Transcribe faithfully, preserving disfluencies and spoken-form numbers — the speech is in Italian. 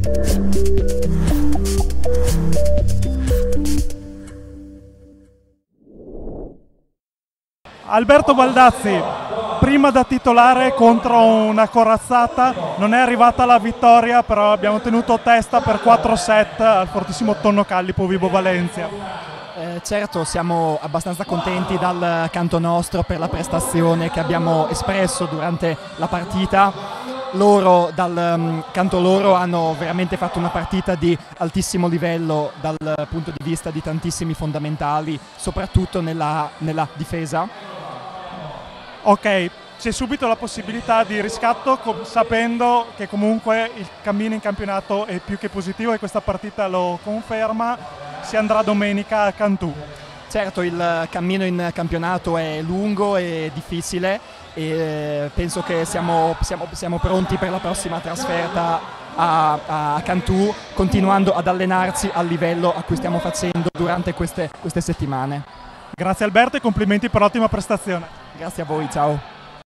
Alberto Baldazzi, prima da titolare contro una corazzata, non è arrivata la vittoria, però abbiamo tenuto testa per quattro set al fortissimo Tonno Callipo Vibo Valencia. Eh, certo, siamo abbastanza contenti dal canto nostro per la prestazione che abbiamo espresso durante la partita. Loro, dal um, canto loro, hanno veramente fatto una partita di altissimo livello dal punto di vista di tantissimi fondamentali, soprattutto nella, nella difesa. Ok, c'è subito la possibilità di riscatto, sapendo che comunque il cammino in campionato è più che positivo e questa partita lo conferma. Si andrà domenica a Cantù. Certo, il cammino in campionato è lungo e difficile e penso che siamo, siamo, siamo pronti per la prossima trasferta a, a Cantù, continuando ad allenarci al livello a cui stiamo facendo durante queste, queste settimane. Grazie Alberto e complimenti per l'ottima prestazione. Grazie a voi, ciao.